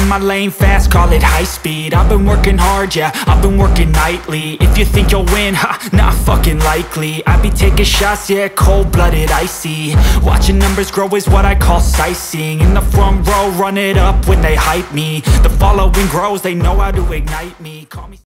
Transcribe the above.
in my lane fast, call it high speed. I've been working hard, yeah, I've been working nightly. If you think you'll win, ha, not fucking likely. I be taking shots, yeah, cold-blooded, icy. Watching numbers grow is what I call sightseeing. In the front row, run it up when they hype me. The following grows, they know how to ignite me. Call me